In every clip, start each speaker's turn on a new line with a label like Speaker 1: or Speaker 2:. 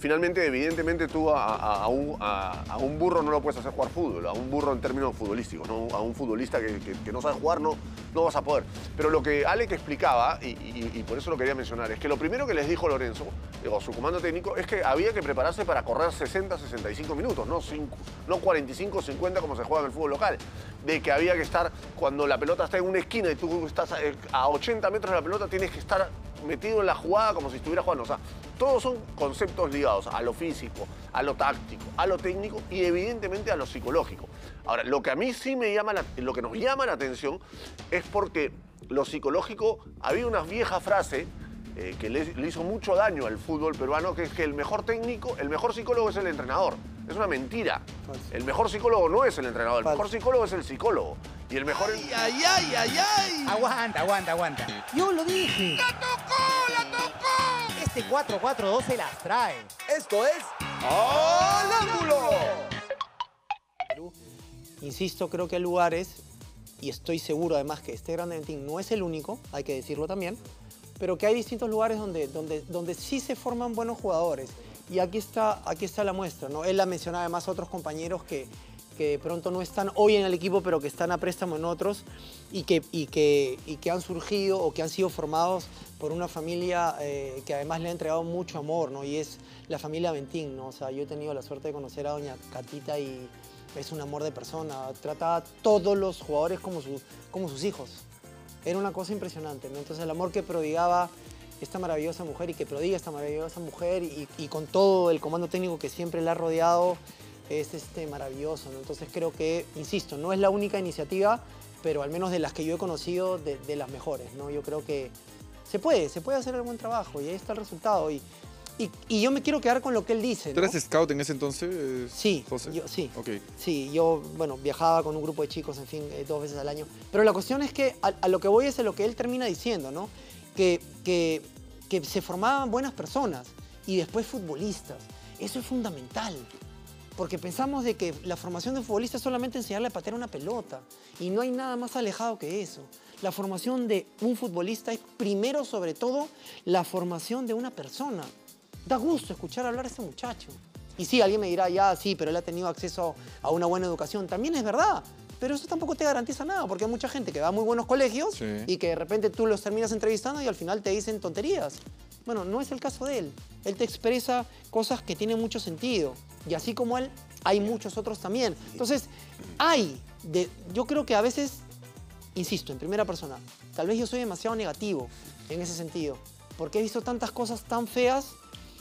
Speaker 1: finalmente, evidentemente, tú a un burro no lo puedes hacer jugar fútbol, a un burro en términos futbolísticos, ¿no? A un futbolista que no sabe jugar no vas a poder. Pero lo que Alec explicaba, y por eso lo quería mencionar, es que lo primero que les dijo Lorenzo, su comando técnico, es que había que prepararse para correr 60, 65 minutos, no 45, 50 como se juega en el fútbol local. De que había que estar, cuando la pelota está en una esquina y tú estás a 80 metros de la pelota, tienes que estar metido en la jugada como si estuviera jugando. O sea, todos son conceptos ligados a lo físico, a lo táctico, a lo técnico y evidentemente a lo psicológico. Ahora, lo que a mí sí lo que nos llama la atención es porque lo psicológico, había una vieja frase que le hizo mucho daño al fútbol peruano, que es que el mejor psicólogo es el entrenador. Es una mentira. El mejor psicólogo no es el entrenador, el mejor psicólogo es el psicólogo. Y el mejor...
Speaker 2: ¡Ay! Aguanta. Yo lo dije.
Speaker 3: ¡La tocó!
Speaker 2: Este 4-4-2 se las trae.
Speaker 3: Esto es... ¡Al ángulo!
Speaker 4: Insisto, creo que hay lugares, y estoy seguro además que este Grande Ventín no es el único, hay que decirlo también, pero que hay distintos lugares donde sí se forman buenos jugadores. Y aquí está la muestra, ¿no? Él la mencionaba además a otros compañeros que de pronto no están hoy en el equipo, pero que están a préstamo en otros y que han surgido o que han sido formados por una familia que además le ha entregado mucho amor, ¿no? Y es la familia Ventín, ¿no? O sea, yo he tenido la suerte de conocer a doña Catita y es un amor de persona. Trataba a todos los jugadores como sus hijos. Era una cosa impresionante, ¿no? Entonces el amor que prodigaba esta maravillosa mujer y que prodiga esta maravillosa mujer y con todo el comando técnico que siempre la ha rodeado es maravilloso, ¿no? Entonces creo que, insisto, no es la única iniciativa, pero al menos de las que yo he conocido, de las mejores, ¿no? Yo creo que se puede hacer el buen trabajo y ahí está el resultado. Y yo me quiero quedar con lo que él dice, ¿no?
Speaker 5: ¿Tú eres scout en ese entonces,
Speaker 4: sí,
Speaker 5: José?
Speaker 4: Sí.
Speaker 5: Okay.
Speaker 4: Sí, yo, bueno, viajaba con un grupo de chicos, en fin, 2 veces al año. Pero la cuestión es que a lo que voy es a lo que él termina diciendo, ¿no? Que se formaban buenas personas y después futbolistas. Eso es fundamental. Porque pensamos de que la formación de futbolista es solamente enseñarle a patear una pelota. Y no hay nada más alejado que eso. La formación de un futbolista es primero, sobre todo, la formación de una persona. Da gusto escuchar hablar a ese muchacho. Y sí, alguien me dirá, ya, sí, pero él ha tenido acceso a una buena educación. También es verdad. Pero eso tampoco te garantiza nada, porque hay mucha gente que va a muy buenos colegios y que de repente tú los terminas entrevistando y al final te dicen tonterías. Bueno, no es el caso de él. Él te expresa cosas que tienen mucho sentido. Y así como él, hay muchos otros también. Entonces, yo creo que a veces, insisto, en primera persona, tal vez yo soy demasiado negativo en ese sentido, porque he visto tantas cosas tan feas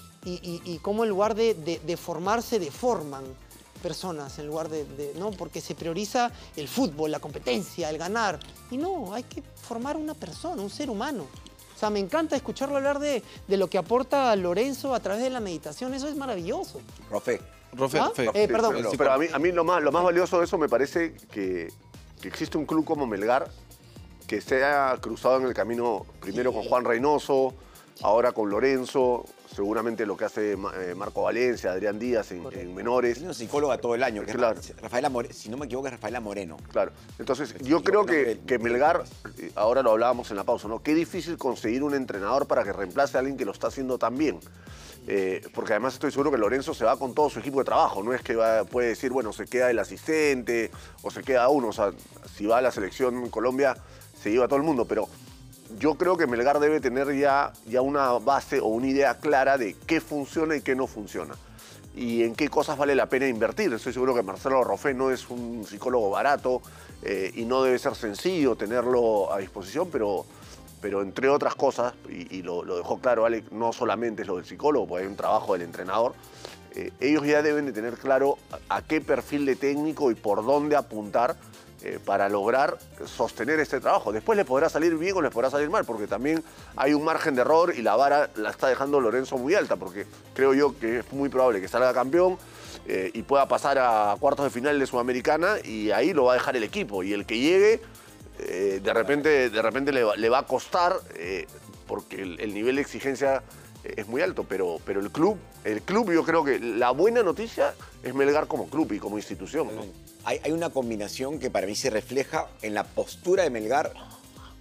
Speaker 4: y cómo en lugar de formarse, deforman personas, en lugar ¿no? Porque se prioriza el fútbol, la competencia, el ganar. Y no, hay que formar una persona, un ser humano. O sea, me encanta escucharlo hablar de lo que aporta Lorenzo a través de la meditación. Eso es maravilloso.
Speaker 3: Rofe.
Speaker 4: ¿Ah? Perdón.
Speaker 1: Pero a mí lo más valioso de eso me parece que existe un club como Melgar que se ha cruzado en el camino primero con Juan Reynoso, ahora con Lorenzo, seguramente lo que hace Marco Valencia, Adrián Díaz en menores.
Speaker 3: Tiene una psicóloga todo el año, que
Speaker 1: claro.
Speaker 3: es Rafaela Moreno, si no me equivoco es Rafaela Moreno.
Speaker 1: Claro, entonces yo creo que Melgar, ahora lo hablábamos en la pausa, ¿no? Qué difícil conseguir un entrenador para que reemplace a alguien que lo está haciendo tan bien. Porque además estoy seguro que Lorenzo se va con todo su equipo de trabajo, no es que puede decir, bueno, se queda el asistente o se queda uno, o sea, si va a la selección Colombia se lleva a todo el mundo, pero yo creo que Melgar debe tener ya una base o una idea clara de qué funciona y qué no funciona y en qué cosas vale la pena invertir. Estoy seguro que Marcelo Roffé no es un psicólogo barato y no debe ser sencillo tenerlo a disposición, pero entre otras cosas, y lo dejó claro Alec, no solamente es lo del psicólogo, porque hay un trabajo del entrenador, ellos ya deben de tener claro a qué perfil de técnico y por dónde apuntar para lograr sostener este trabajo. Después les podrá salir bien o les podrá salir mal, porque también hay un margen de error y la vara la está dejando Lorenzo muy alta, porque creo yo que es muy probable que salga campeón y pueda pasar a cuartos de final de Sudamericana y ahí lo va a dejar el equipo. Y el que llegue, de repente le va a costar, porque el nivel de exigencia es muy alto, pero el club yo creo que la buena noticia es Melgar como club y como institución, ¿no?
Speaker 3: Hay una combinación que para mí se refleja en la postura de Melgar,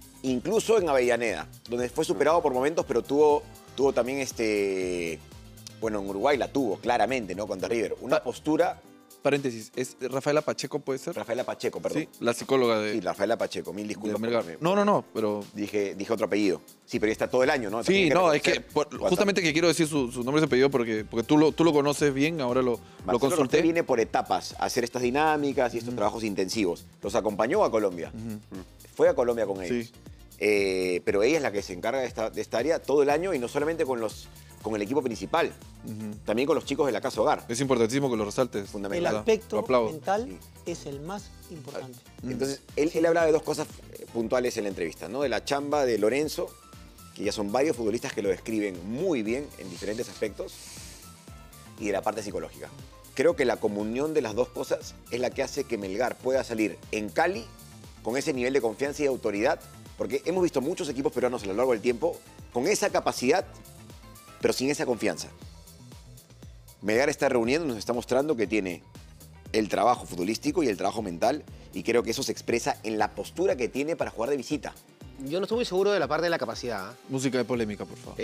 Speaker 3: incluso en Avellaneda, donde fue superado por momentos, pero tuvo también Bueno, en Uruguay la tuvo, claramente, ¿no? Contra River. Una postura...
Speaker 5: Paréntesis, ¿es Rafaela Pacheco puede ser?
Speaker 3: Rafaela Pacheco, perdón.
Speaker 5: Sí, la psicóloga de...
Speaker 3: Sí, Rafaela Pacheco, mil
Speaker 5: de
Speaker 3: disculpas.
Speaker 5: Melgar.
Speaker 3: porque
Speaker 5: No, pero...
Speaker 3: Dije otro apellido. Sí, pero ya está todo el año, ¿no?
Speaker 5: Sí,
Speaker 3: También
Speaker 5: no, es que
Speaker 3: reconocer
Speaker 5: justamente que quiero decir su nombre y su apellido porque tú lo conoces bien, ahora lo
Speaker 3: Marcelo
Speaker 5: consulté.
Speaker 3: Rosté viene por etapas a hacer estas dinámicas y estos trabajos intensivos. Los acompañó a Colombia. Fue a Colombia con ellos.
Speaker 5: Sí.
Speaker 3: Pero ella es la que se encarga de esta área todo el año y no solamente con el equipo principal, también con los chicos de la casa hogar.
Speaker 5: Es importantísimo que lo resaltes.
Speaker 4: El
Speaker 3: Fundamental.
Speaker 4: aspecto
Speaker 5: Lo aplaudo.
Speaker 4: mental es el más importante.
Speaker 3: Entonces, él hablaba de dos cosas puntuales en la entrevista, ¿no? De la chamba de Lorenzo, que ya son varios futbolistas que lo describen muy bien en diferentes aspectos, y de la parte psicológica. Creo que la comunión de las dos cosas es la que hace que Melgar pueda salir en Cali con ese nivel de confianza y autoridad, porque hemos visto muchos equipos peruanos a lo largo del tiempo con esa capacidad, pero sin esa confianza. Melgar está reuniendo, nos está mostrando que tiene el trabajo futbolístico y el trabajo mental, y creo que eso se expresa en la postura que tiene para jugar de visita.
Speaker 6: Yo no estoy muy seguro de la parte de la capacidad.
Speaker 5: Música de polémica, por favor.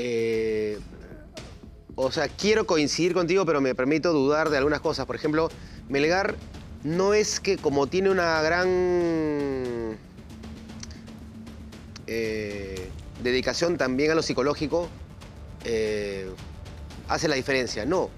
Speaker 6: O sea, quiero coincidir contigo, pero me permito dudar de algunas cosas. Por ejemplo, Melgar no es que como tiene una gran dedicación también a lo psicológico, hace la diferencia. No.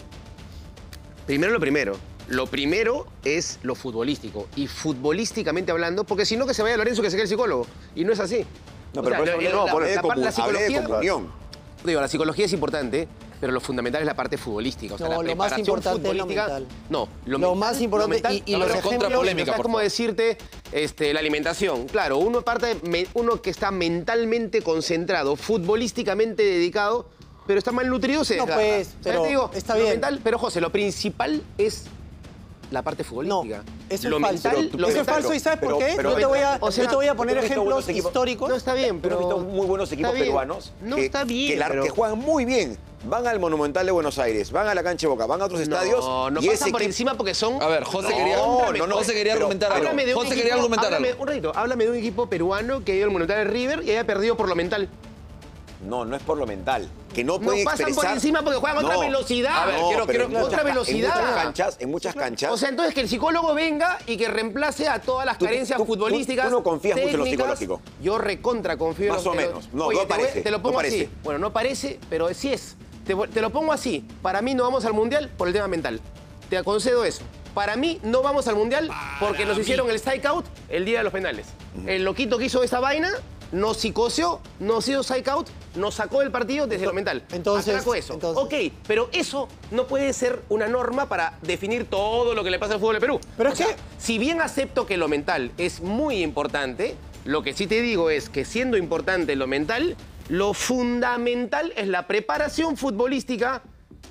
Speaker 6: Primero lo primero. Lo primero es lo futbolístico. Y futbolísticamente hablando, porque si no que se vaya Lorenzo que se quede el psicólogo. Y no es así.
Speaker 3: No,
Speaker 6: O
Speaker 3: pero
Speaker 6: sea,
Speaker 3: por eso hablé de comunión.
Speaker 6: Digo, la psicología es importante, pero lo fundamental es la parte futbolística. O sea,
Speaker 4: No,
Speaker 6: la
Speaker 4: lo más
Speaker 6: preparación
Speaker 4: importante es lo
Speaker 6: futbolística.
Speaker 4: mental.
Speaker 6: No,
Speaker 4: Lo más importante, y los ejemplos...
Speaker 6: Es como decirte la alimentación. Claro, uno que está mentalmente concentrado, futbolísticamente dedicado, pero está mal nutrido, se
Speaker 4: No,
Speaker 6: desgarra.
Speaker 4: pues, pero
Speaker 6: te digo,
Speaker 4: está
Speaker 6: lo
Speaker 4: bien.
Speaker 6: mental, pero José, lo principal es la parte futbolística.
Speaker 4: No, eso
Speaker 6: Lo
Speaker 4: es falso.
Speaker 6: mental- lo
Speaker 4: Eso es
Speaker 6: mental-
Speaker 4: falso, ¿y sabes por qué?
Speaker 3: pero-
Speaker 4: yo te voy a,
Speaker 6: o sea,
Speaker 4: yo te voy a poner
Speaker 3: tú has visto
Speaker 4: ejemplos
Speaker 3: buenos equipos.
Speaker 4: históricos.
Speaker 6: No, está bien,
Speaker 3: Pero
Speaker 6: pero...
Speaker 3: he visto muy buenos equipos
Speaker 6: está bien.
Speaker 3: peruanos
Speaker 6: No, está bien,
Speaker 3: que
Speaker 6: pero-
Speaker 3: juegan muy bien. Van al Monumental de Buenos Aires, van a la cancha de Boca, van a otros estadios.
Speaker 6: No
Speaker 3: y
Speaker 6: pasan por
Speaker 3: equipo-
Speaker 6: encima porque son...
Speaker 5: A ver, José
Speaker 3: No,
Speaker 5: quería,
Speaker 3: no,
Speaker 5: José quería
Speaker 3: pero-
Speaker 5: argumentar algo.
Speaker 6: Háblame de un
Speaker 5: José
Speaker 6: equipo-
Speaker 5: quería argumentar
Speaker 6: háblame-
Speaker 5: algo.
Speaker 6: Un ratito, háblame de un equipo peruano que ha ido al Monumental de River y haya perdido por lo mental.
Speaker 3: No, no es por lo mental. Que no
Speaker 6: No
Speaker 3: pueden
Speaker 6: pasan por
Speaker 3: expresar...
Speaker 6: encima porque juegan otra
Speaker 3: No.
Speaker 6: velocidad.
Speaker 5: A ver,
Speaker 3: No,
Speaker 5: quiero-
Speaker 3: pero en
Speaker 6: otra
Speaker 3: muchas
Speaker 6: velocidad.
Speaker 3: En muchas canchas...
Speaker 6: O sea, entonces que el psicólogo venga y que reemplace a todas las
Speaker 3: Tú-
Speaker 6: carencias
Speaker 3: tú-
Speaker 6: futbolísticas.
Speaker 3: tú no confías mucho en lo
Speaker 6: técnicas.
Speaker 3: psicológico.
Speaker 6: Yo recontra confío en
Speaker 3: Más
Speaker 6: lo
Speaker 3: o
Speaker 6: que lo-
Speaker 3: menos. No,
Speaker 6: Oye,
Speaker 3: no parece,
Speaker 6: te lo pongo
Speaker 3: no
Speaker 6: así.
Speaker 3: parece.
Speaker 6: Bueno, no parece, pero sí es. Te lo pongo así. Para mí no vamos al Mundial por el tema mental. Te concedo eso. Para mí no vamos al Mundial porque nos hicieron el strike out el día de los penales. El loquito que hizo esa vaina nos psicoseó, nos hizo strike out, nos sacó del partido desde lo mental.
Speaker 4: Entonces-
Speaker 6: Atraco eso.
Speaker 4: entonces-
Speaker 6: Ok, pero eso no puede ser una norma para definir todo lo que le pasa al fútbol de Perú.
Speaker 4: Pero
Speaker 6: O
Speaker 4: es
Speaker 6: sea,
Speaker 4: que-
Speaker 6: si bien acepto que lo mental es muy importante, lo que sí te digo es que siendo importante lo mental, lo fundamental es la preparación futbolística,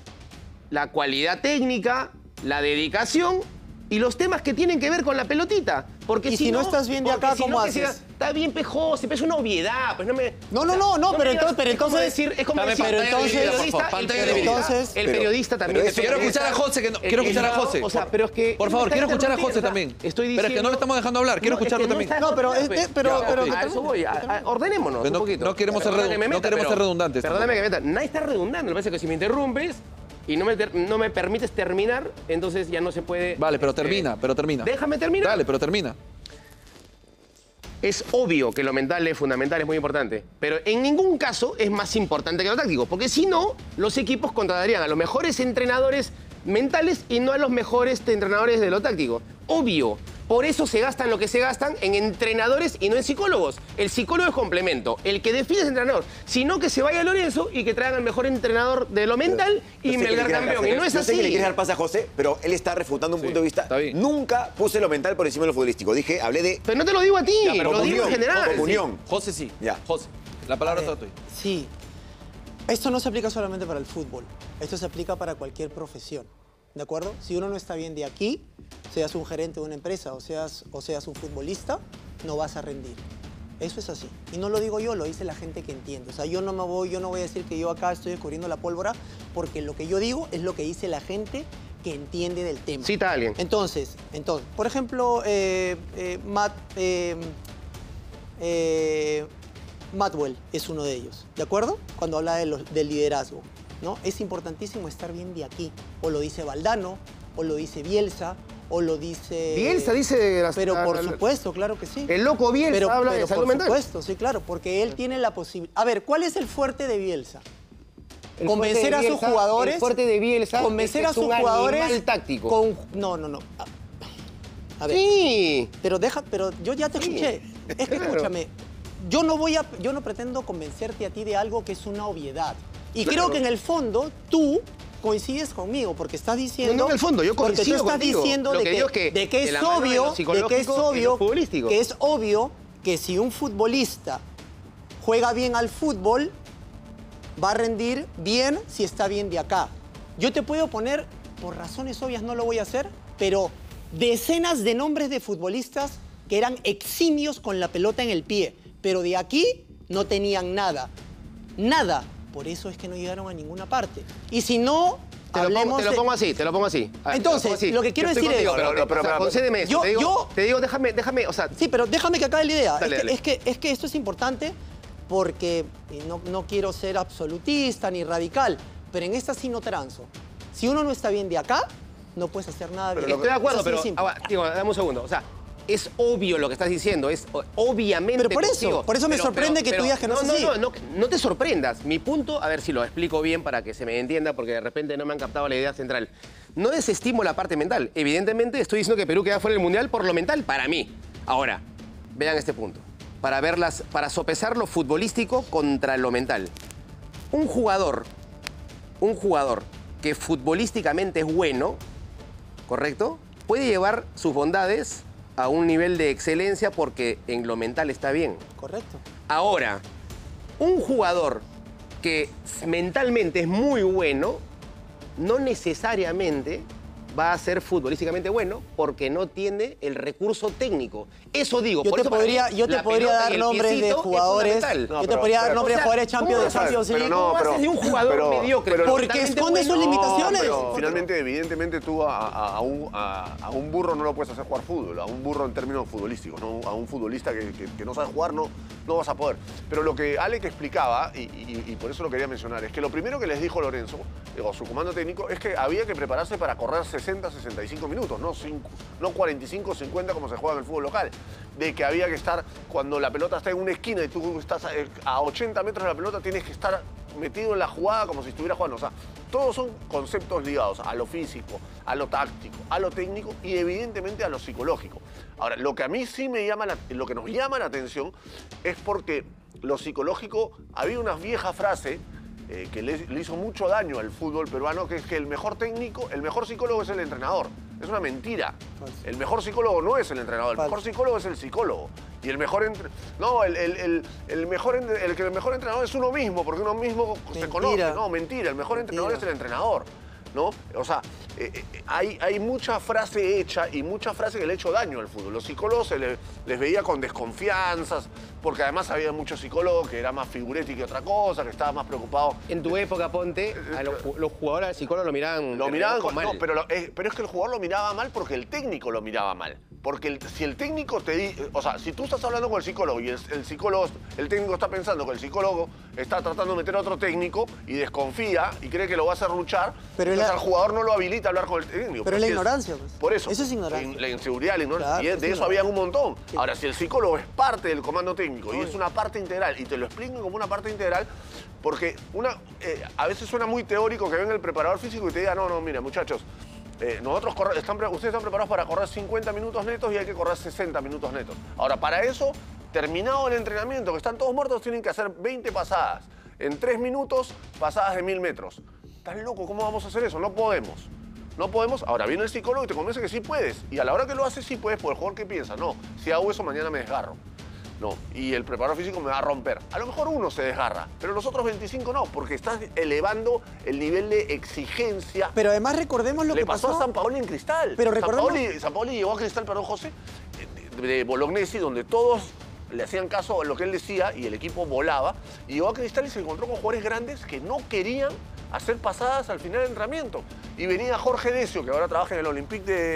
Speaker 6: la cualidad técnica, la dedicación y los temas que tienen que ver con la pelotita. Porque
Speaker 4: Y si no estás bien de
Speaker 6: porque
Speaker 4: acá,
Speaker 6: si
Speaker 4: ¿cómo
Speaker 6: que
Speaker 4: haces?
Speaker 6: siga- está bien pejoso, pero es una obviedad. Pues no me,
Speaker 4: No,
Speaker 6: o
Speaker 4: no,
Speaker 6: sea,
Speaker 4: no, no,
Speaker 6: me
Speaker 4: pero
Speaker 6: digas,
Speaker 4: entonces-
Speaker 6: es como decir, es como
Speaker 5: Dame
Speaker 6: decir,
Speaker 5: pantalla
Speaker 4: entonces-
Speaker 5: dividida, por
Speaker 6: periodista,
Speaker 5: favor,
Speaker 6: el
Speaker 5: pantalla
Speaker 6: periodista,
Speaker 5: dividida.
Speaker 4: Entonces-
Speaker 6: el
Speaker 3: pero-
Speaker 6: periodista también.
Speaker 3: pero eso-
Speaker 5: Quiero escuchar a José, quiero escuchar a José.
Speaker 6: O sea, pero es que...
Speaker 5: Por favor,
Speaker 6: me
Speaker 5: quiero
Speaker 6: está
Speaker 5: escuchar a José
Speaker 6: interrumpiendo,
Speaker 5: también.
Speaker 6: o sea, estoy
Speaker 5: Pero es que
Speaker 6: diciendo...
Speaker 5: no lo estamos dejando hablar, quiero
Speaker 6: No, es
Speaker 5: escucharlo
Speaker 6: que no
Speaker 5: también.
Speaker 6: está
Speaker 4: No, pero
Speaker 6: dejando,
Speaker 4: este- pero-
Speaker 6: ya,
Speaker 4: pero-
Speaker 6: ok, a eso voy. Ordenémonos
Speaker 5: Pero no-
Speaker 6: un poquito.
Speaker 5: no queremos ser
Speaker 6: Perdona que me
Speaker 5: no
Speaker 6: meta,
Speaker 5: queremos
Speaker 6: pero-
Speaker 5: ser redundantes
Speaker 6: Perdóname
Speaker 5: tampoco.
Speaker 6: que me meta. Nadie está redundando. Me parece que si me interrumpes y no me permites terminar, entonces ya no se puede...
Speaker 5: Vale, pero termina.
Speaker 6: Déjame terminar.
Speaker 5: Dale, pero termina.
Speaker 6: Es obvio que lo mental es fundamental, es muy importante, pero en ningún caso es más importante que lo táctico, porque si no, los equipos contratarían a los mejores entrenadores mentales y no a los mejores entrenadores de lo táctico. Obvio. Por eso se gastan lo que se gastan en entrenadores y no en psicólogos. El psicólogo es complemento. El que define es entrenador. Sino que se vaya Lorenzo y que traigan al mejor entrenador de lo mental
Speaker 3: Yo
Speaker 6: y
Speaker 3: sé que le
Speaker 6: Melgar
Speaker 3: quieres
Speaker 6: campeón.
Speaker 3: dar-
Speaker 6: Y no es
Speaker 3: yo sé que le
Speaker 6: así.
Speaker 3: quieres dar pase a José, pero él está refutando un punto de vista.
Speaker 5: está bien.
Speaker 3: Nunca puse lo mental por encima de lo futbolístico. Hablé de...
Speaker 6: Pero no te lo digo a ti,
Speaker 3: Ya, pero
Speaker 6: lo digo en
Speaker 3: comunión,
Speaker 6: general.
Speaker 3: comunión.
Speaker 5: José sí.
Speaker 3: Ya.
Speaker 5: José, la palabra es toda tuya.
Speaker 4: Sí. Esto no se aplica solamente para el fútbol. Esto se aplica para cualquier profesión. ¿De acuerdo? Si uno no está bien de aquí, seas un gerente de una empresa o seas un futbolista, no vas a rendir. Eso es así. Y no lo digo yo, lo dice la gente que entiende. O sea, yo no voy a decir que yo acá estoy descubriendo la pólvora, porque lo que yo digo es lo que dice la gente que entiende del tema.
Speaker 6: Cita a alguien.
Speaker 4: Entonces, por ejemplo, Matwell es uno de ellos, ¿de acuerdo? Cuando habla del liderazgo. ¿no? Es importantísimo estar bien de aquí. O lo dice Valdano, o lo dice Bielsa, o lo dice...
Speaker 6: Bielsa dice...
Speaker 4: Pero por supuesto, claro que sí.
Speaker 6: El loco Bielsa habla de salud mental.
Speaker 4: Por supuesto, sí, claro, porque él tiene la posibilidad... A ver, ¿cuál es el fuerte de Bielsa?
Speaker 6: El
Speaker 4: Convencer a sus jugadores...
Speaker 6: El fuerte de Bielsa
Speaker 4: convencer a sus
Speaker 6: un
Speaker 4: jugadores
Speaker 6: animal táctico.
Speaker 4: No. A ver,
Speaker 6: Sí.
Speaker 4: pero yo ya te escuché. Es que escúchame, yo no pretendo convencerte a ti de algo que es una obviedad. Y creo que en el fondo tú coincides conmigo, porque estás diciendo...
Speaker 6: No, en el fondo, yo coincido
Speaker 4: porque tú estás
Speaker 6: contigo.
Speaker 4: diciendo
Speaker 6: Lo
Speaker 4: de
Speaker 6: que
Speaker 4: que,
Speaker 6: digo es que
Speaker 4: de que
Speaker 6: de
Speaker 4: es
Speaker 6: la mano de
Speaker 4: obvio,
Speaker 6: lo psicológico y lo futbolístico.
Speaker 4: que es obvio que si un futbolista juega bien al fútbol, va a rendir bien si está bien de acá. Yo te puedo poner, por razones obvias no lo voy a hacer, pero decenas de nombres de futbolistas que eran eximios con la pelota en el pie, pero de aquí no tenían nada. Nada. Por eso es que no llegaron a ninguna parte. Y si no,
Speaker 6: te lo pongo así. A ver,
Speaker 4: entonces, lo que quiero decir es...
Speaker 6: Pero concédeme eso. Te digo, déjame, o sea...
Speaker 4: Sí, pero déjame que acabe la idea.
Speaker 6: Dale.
Speaker 4: Es que esto es importante porque no quiero ser absolutista ni radical, pero en esta sí no transo. Si uno no está bien de acá, no puedes hacer nada bien.
Speaker 6: Estoy de acuerdo, pero... Digo, dame un segundo. O sea, es obvio lo que estás diciendo, es obviamente...
Speaker 4: Pero por eso me sorprende que tú digas que no es así.
Speaker 6: No te sorprendas. Mi punto, a ver si lo explico bien para que se me entienda, porque de repente no me han captado la idea central. No desestimo la parte mental. Evidentemente estoy diciendo que Perú queda fuera del Mundial por lo mental, para mí. Ahora, vean este punto. Para sopesar lo futbolístico contra lo mental. Un jugador que futbolísticamente es bueno, ¿correcto? Puede llevar sus bondades a un nivel de excelencia porque en lo mental está bien.
Speaker 4: Correcto.
Speaker 6: Ahora, un jugador que mentalmente es muy bueno, no necesariamente va a ser futbolísticamente bueno porque no tiene el recurso técnico. Eso digo.
Speaker 4: Yo te podría dar nombres de jugadores. Yo te podría dar nombres de jugadores Champions de Champions League.
Speaker 6: ¿Cómo haces de un jugador mediocre?
Speaker 4: Porque esconde sus limitaciones.
Speaker 1: Pero finalmente, evidentemente, tú a un burro no lo puedes hacer jugar fútbol. A un burro en términos futbolísticos. ¿No? A un futbolista que no sabe jugar no vas a poder. Pero lo que Alec explicaba, y por eso lo quería mencionar, es que lo primero que les dijo Lorenzo, su comando técnico, es que había que prepararse para correr 60-65 minutos, no 45-50 como se juega en el fútbol local. De que había que estar, cuando la pelota está en una esquina y tú estás a 80 metros de la pelota, tienes que estar metido en la jugada como si estuvieras jugando. O sea, todos son conceptos ligados a lo físico, a lo táctico, a lo técnico y evidentemente a lo psicológico. Ahora, lo que a mí sí lo que nos llama la atención es porque lo psicológico, había una vieja frase que le hizo mucho daño al fútbol peruano, que es que el mejor psicólogo es el entrenador. Es una mentira. El mejor psicólogo no es el entrenador, el mejor psicólogo es el psicólogo. Y el mejor el mejor entrenador es uno mismo, porque uno mismo se conoce. No, mentira, el mejor entrenador es el entrenador. ¿No? O sea, hay mucha frase hecha y mucha frase que le ha hecho daño al fútbol. Los psicólogos les veía con desconfianzas, porque además había muchos psicólogos que era más figuretti que otra cosa, que estaba más preocupado.
Speaker 6: En tu época, Ponte, a los jugadores al psicólogo lo miraban mal.
Speaker 1: No, pero es que el jugador lo miraba mal porque el técnico lo miraba mal. Porque si el técnico te dice, o sea, si tú estás hablando con el psicólogo y el técnico está pensando que el psicólogo está tratando de meter a otro técnico y desconfía y cree que lo va a hacer luchar, entonces al jugador no lo habilita a hablar con el técnico.
Speaker 4: Pero es la ignorancia, pues.
Speaker 1: Por eso.
Speaker 4: Eso es ignorancia.
Speaker 1: La inseguridad, la ignorancia.
Speaker 4: Claro,
Speaker 1: y de eso había un montón.
Speaker 4: Sí.
Speaker 1: Ahora, si el psicólogo es parte del comando técnico y es una parte integral, y te lo explican como una parte integral, porque a veces suena muy teórico que venga el preparador físico y te diga, no, mira, muchachos, ustedes están preparados para correr 50 minutos netos y hay que correr 60 minutos netos. Ahora, para eso, terminado el entrenamiento, que están todos muertos, tienen que hacer 20 pasadas. En 3 minutos, pasadas de 1000 metros. ¿Estás loco? ¿Cómo vamos a hacer eso? No podemos. No podemos. Ahora viene el psicólogo y te convence que sí puedes. Y a la hora que lo haces, sí puedes, porque el jugador que piensa, no, si hago eso, mañana me desgarro. No, y el preparador físico me va a romper. A lo mejor uno se desgarra, pero los otros 25 no, porque estás elevando el nivel de exigencia.
Speaker 4: Pero además recordemos lo que pasó.
Speaker 1: Le pasó a Sampaoli en Cristal.
Speaker 4: Pero recordemos...
Speaker 1: Sampaoli llegó a Cristal, perdón, José, de Bolognesi, donde todos le hacían caso a lo que él decía y el equipo volaba. Y llegó a Cristal y se encontró con jugadores grandes que no querían hacer pasadas al final del entrenamiento. Y venía Jorge Decio, que ahora trabaja en el Olympique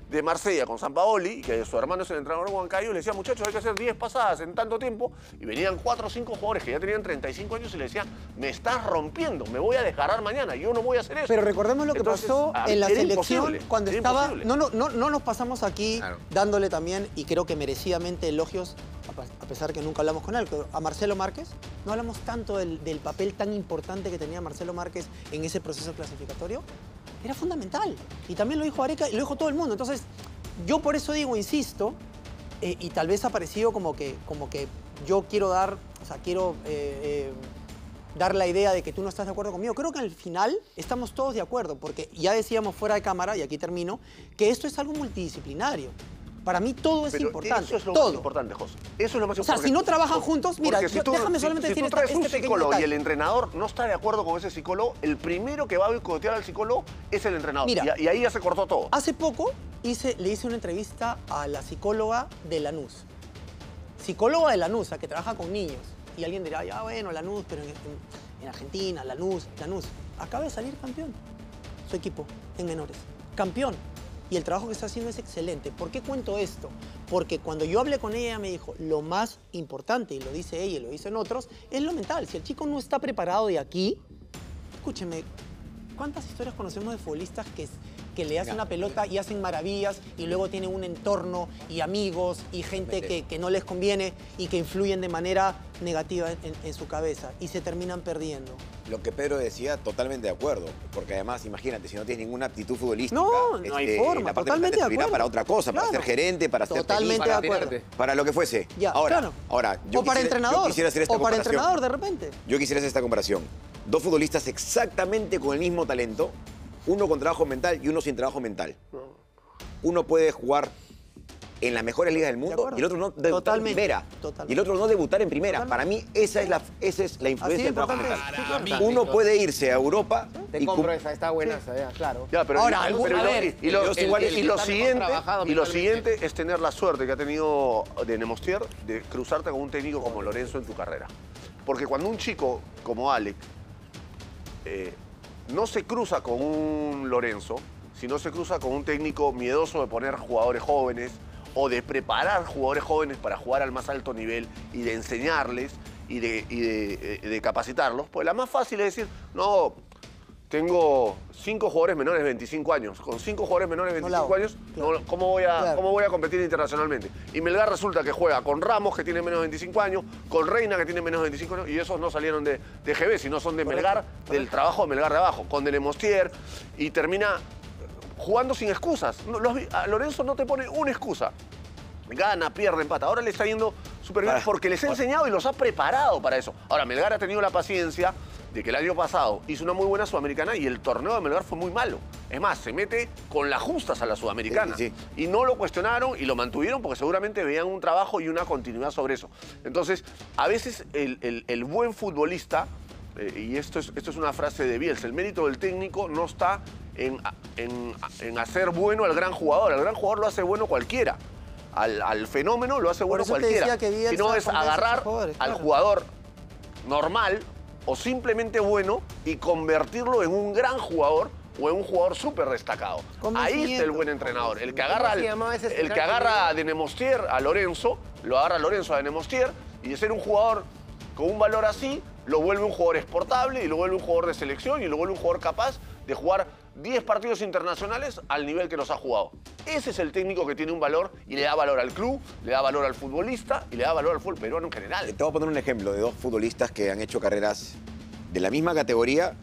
Speaker 1: de Marsella con Sampaoli, que su hermano es el entrenador de Huancayo, le decía, muchachos, hay que hacer 10 pasadas en tanto tiempo, y venían 4 o 5 jugadores que ya tenían 35 años y le decían, me estás rompiendo, me voy a desgarrar mañana, yo no voy a hacer eso.
Speaker 4: Pero recordemos lo que
Speaker 1: Entonces,
Speaker 4: pasó en la
Speaker 1: era
Speaker 4: selección
Speaker 1: imposible,
Speaker 4: cuando
Speaker 1: era
Speaker 4: estaba...
Speaker 1: imposible.
Speaker 4: No nos pasamos aquí dándole también, y creo que merecidamente, elogios, a pesar que nunca hablamos con él, a Marcelo Márquez. No hablamos tanto del papel tan importante que tenía Marcelo Márquez en ese proceso clasificatorio. Era fundamental. Y también lo dijo Areca y lo dijo todo el mundo. Entonces, yo por eso digo, insisto, y tal vez ha parecido como que yo quiero dar, o sea, quiero dar la idea de que tú no estás de acuerdo conmigo. Creo que al final estamos todos de acuerdo, porque ya decíamos fuera de cámara, y aquí termino, que esto es algo multidisciplinario. Para mí todo es importante.
Speaker 1: Eso es lo
Speaker 4: todo.
Speaker 1: más importante, José. Eso es lo más
Speaker 4: O sea,
Speaker 1: importante.
Speaker 4: si no trabajan juntos, mira, déjame solamente
Speaker 1: si
Speaker 4: decir
Speaker 1: tú traes un
Speaker 4: pequeño
Speaker 1: psicólogo y
Speaker 4: detalle.
Speaker 1: el entrenador no está de acuerdo con ese psicólogo, el primero que va a boicotear al psicólogo es el entrenador.
Speaker 4: Mira,
Speaker 1: y ahí ya se cortó todo.
Speaker 4: Hace poco le hice una entrevista a la psicóloga de Lanús. Psicóloga de Lanús, que trabaja con niños. Y alguien dirá, ya bueno, Lanús, pero en Argentina, Lanús. Acaba de salir campeón. Su equipo, en menores. Campeón. Y el trabajo que está haciendo es excelente. ¿Por qué cuento esto? Porque cuando yo hablé con ella me dijo, lo más importante, y lo dice ella y lo dicen otros, es lo mental. Si el chico no está preparado de aquí, escúcheme, ¿cuántas historias conocemos de futbolistas que le hacen una pelota y hacen maravillas y luego tienen un entorno y amigos y gente que no les conviene y que influyen de manera negativa en su cabeza y se terminan perdiendo?
Speaker 3: Lo que Pedro decía, totalmente de acuerdo. Porque además, imagínate, si no tienes ninguna aptitud futbolística...
Speaker 4: No hay forma,
Speaker 3: la parte
Speaker 4: totalmente de
Speaker 3: servirá
Speaker 4: acuerdo.
Speaker 3: para otra cosa, para
Speaker 4: Claro.
Speaker 3: ser gerente, para ser
Speaker 4: Totalmente
Speaker 3: técnico,
Speaker 4: de acuerdo.
Speaker 3: para lo que fuese.
Speaker 4: Ya,
Speaker 3: Ahora,
Speaker 4: claro.
Speaker 3: ahora
Speaker 4: O para entrenador.
Speaker 3: yo quisiera hacer esta
Speaker 4: o para
Speaker 3: comparación.
Speaker 4: entrenador, de repente.
Speaker 3: Yo quisiera hacer esta comparación. Dos futbolistas exactamente con el mismo talento, uno con trabajo mental y uno sin trabajo mental. Uno puede jugar en las mejores ligas del mundo
Speaker 4: acuerdo.
Speaker 3: y el otro no debutar
Speaker 4: Totalmente,
Speaker 3: en primera.
Speaker 4: totalmente.
Speaker 3: Y el otro no debutar en primera.
Speaker 4: Totalmente.
Speaker 3: Para mí esa es la influencia
Speaker 4: Así de
Speaker 3: del trabajo
Speaker 4: importante
Speaker 3: mental.
Speaker 4: es. Sí, claro.
Speaker 3: Uno puede irse a Europa
Speaker 6: Te
Speaker 3: y
Speaker 6: compro esa, está buena esa, ya, claro.
Speaker 1: Ya, pero
Speaker 4: Ahora,
Speaker 1: pero
Speaker 4: a
Speaker 1: lo-
Speaker 4: ver,
Speaker 1: y lo-
Speaker 3: los iguales
Speaker 1: y lo
Speaker 6: están mejor
Speaker 1: siguiente
Speaker 6: trabajados
Speaker 1: y lo
Speaker 6: mentalmente.
Speaker 1: siguiente es tener la suerte que ha tenido de Nemostier de cruzarte con un técnico como Lorenzo en tu carrera. Porque cuando un chico como Alec no se cruza con un Lorenzo, sino se cruza con un técnico miedoso de poner jugadores jóvenes o de preparar jugadores jóvenes para jugar al más alto nivel y de enseñarles y de capacitarlos, pues la más fácil es decir, no, tengo 5 jugadores menores de 25 años. Con 5 jugadores menores de
Speaker 4: No la
Speaker 1: 25
Speaker 4: hago.
Speaker 1: años,
Speaker 4: Claro.
Speaker 1: no, ¿cómo voy a competir internacionalmente? Y Melgar resulta que juega con Ramos, que tiene menos de 25 años, con Reina, que tiene menos de 25 años, y esos no salieron de GB, sino son de Melgar, del trabajo de Melgar de abajo, con Nemostier, y termina jugando sin excusas. A Lorenzo no te pone una excusa. Gana, pierde, empata. Ahora le está yendo súper bien porque les ha enseñado y los ha preparado para eso. Ahora, Melgar ha tenido la paciencia de que el año pasado hizo una muy buena Sudamericana y el torneo de Melgar fue muy malo. Es más, se mete con las justas a la Sudamericana.
Speaker 3: Sí.
Speaker 1: Y no lo cuestionaron y lo mantuvieron porque seguramente veían un trabajo y una continuidad sobre eso. Entonces, a veces el buen futbolista, y esto es una frase de Bielsa, el mérito del técnico no está en hacer bueno al gran jugador. Al gran jugador lo hace bueno cualquiera. Al fenómeno lo hace bueno
Speaker 4: eso te
Speaker 1: cualquiera.
Speaker 4: decía que Bielsa
Speaker 1: Si no es
Speaker 4: convence a
Speaker 1: agarrar
Speaker 4: sus jugadores,
Speaker 1: al
Speaker 4: claro.
Speaker 1: jugador normal o simplemente bueno y convertirlo en un gran jugador o en un jugador súper destacado. Ahí está el buen entrenador. El que agarra,
Speaker 6: ¿Cómo se llamaba ese
Speaker 1: el que agarra a de Nemostier, a Lorenzo, lo agarra a Lorenzo a de Nemostier y de ser un jugador con un valor así, lo vuelve un jugador exportable y lo vuelve un jugador de selección y lo vuelve un jugador capaz de jugar 10 partidos internacionales al nivel que los ha jugado. Ese es el técnico que tiene un valor y le da valor al club, le da valor al futbolista y le da valor al fútbol peruano en general.
Speaker 3: Te voy a poner un ejemplo de dos futbolistas que han hecho carreras de la misma categoría,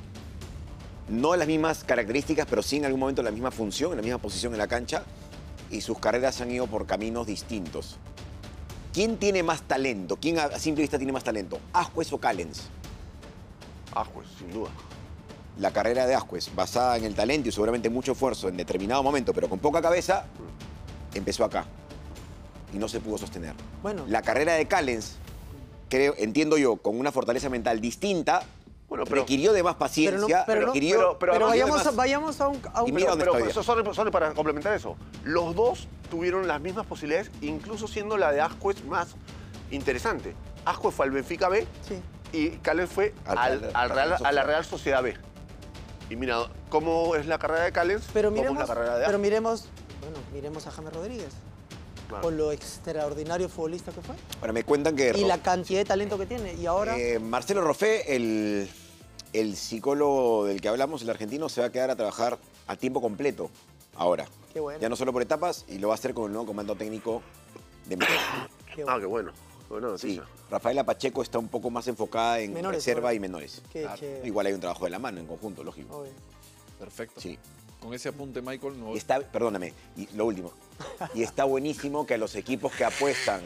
Speaker 3: no de las mismas características, pero sí en algún momento la misma función, en la misma posición en la cancha, y sus carreras han ido por caminos distintos. ¿Quién tiene más talento? ¿Quién a simple vista tiene más talento? ¿Ascuez o Callens?
Speaker 1: Pues sin duda.
Speaker 3: La carrera de Ascuez, basada en el talento y seguramente mucho esfuerzo en determinado momento, pero con poca cabeza, empezó acá y no se pudo sostener.
Speaker 4: Bueno.
Speaker 3: La carrera de Callens, entiendo yo, con una fortaleza mental distinta,
Speaker 1: Bueno, pero-
Speaker 3: requirió de más paciencia,
Speaker 1: pero
Speaker 3: requirió...
Speaker 1: pero
Speaker 4: Pero
Speaker 1: además-
Speaker 4: vayamos a un
Speaker 3: Y mira dónde
Speaker 1: Pero
Speaker 3: estoy.
Speaker 1: eso solo para complementar eso. Los dos tuvieron las mismas posibilidades, incluso siendo la de Ascuez más interesante. Ascuez fue al Benfica B
Speaker 4: Sí.
Speaker 1: y Callens fue a la Real Sociedad B. Y mira, ¿cómo es la carrera de Callens?
Speaker 4: Pero
Speaker 1: ¿Cómo
Speaker 4: miremos,
Speaker 1: es la carrera de Ascuez?
Speaker 4: Bueno, miremos a James Rodríguez.
Speaker 1: Claro.
Speaker 4: Con lo extraordinario futbolista que fue.
Speaker 3: Ahora me cuentan que...
Speaker 4: Y la cantidad de talento que tiene. Y ahora...
Speaker 3: Marcelo Roffé, el psicólogo del que hablamos, el argentino, se va a quedar a trabajar a tiempo completo ahora.
Speaker 4: Qué bueno.
Speaker 3: Ya no solo por etapas, y lo va a hacer con el nuevo comando técnico de México.
Speaker 4: Qué bueno.
Speaker 1: Qué bueno. Buena
Speaker 3: Sí,
Speaker 1: noticia.
Speaker 3: Rafaela Pacheco está un poco más enfocada en
Speaker 4: Menores,
Speaker 3: reserva
Speaker 4: ahora.
Speaker 3: y menores.
Speaker 4: Qué chévere.
Speaker 3: Igual hay un trabajo de la mano en conjunto, lógico.
Speaker 4: Obvio.
Speaker 5: Perfecto.
Speaker 3: Sí.
Speaker 5: Con ese apunte, Michael, no...
Speaker 3: Y está, perdóname, y lo último. Y está buenísimo que a los equipos que apuestan,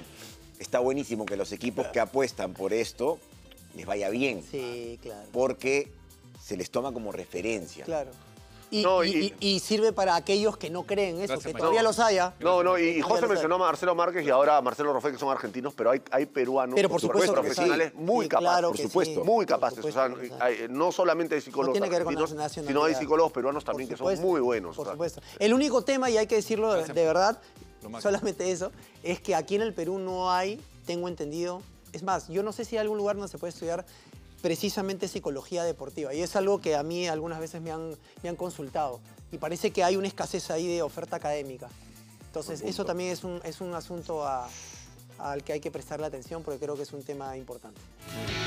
Speaker 3: por esto les vaya bien.
Speaker 4: Sí, claro.
Speaker 3: Porque se les toma como referencia.
Speaker 4: Claro. Y,
Speaker 1: No,
Speaker 4: y sirve para aquellos que no creen eso,
Speaker 5: Gracias,
Speaker 4: que
Speaker 5: Michael.
Speaker 4: todavía los haya.
Speaker 1: No, y
Speaker 4: Ya
Speaker 1: José
Speaker 4: lo
Speaker 1: mencionó a Marcelo Márquez y ahora a Marcelo Roffé, que son argentinos, pero hay peruanos
Speaker 4: Pero por supuesto que
Speaker 1: profesionales
Speaker 4: sí.
Speaker 1: muy
Speaker 4: Sí,
Speaker 1: capaces.
Speaker 4: claro
Speaker 3: por
Speaker 4: que
Speaker 3: supuesto.
Speaker 4: sí.
Speaker 1: Muy
Speaker 4: Por
Speaker 1: capaces. O
Speaker 4: supuesto
Speaker 1: sea,
Speaker 4: que sí.
Speaker 1: no solamente hay psicólogos
Speaker 4: tiene que ver con la
Speaker 1: argentinos,
Speaker 4: nacionalidad.
Speaker 1: sino hay psicólogos peruanos
Speaker 4: Por
Speaker 1: también que son
Speaker 4: supuesto,
Speaker 1: muy buenos.
Speaker 4: Por
Speaker 1: o sea.
Speaker 4: supuesto. El único tema, y hay que decirlo de verdad,
Speaker 5: Lo máximo.
Speaker 4: solamente eso, es que aquí en el Perú no hay, tengo entendido, es más, yo no sé si hay algún lugar donde se puede estudiar precisamente psicología deportiva. Y es algo que a mí algunas veces me han consultado. Y parece que hay una escasez ahí de oferta académica. Entonces, eso también es un asunto al que hay que prestarle atención porque creo que es un tema importante.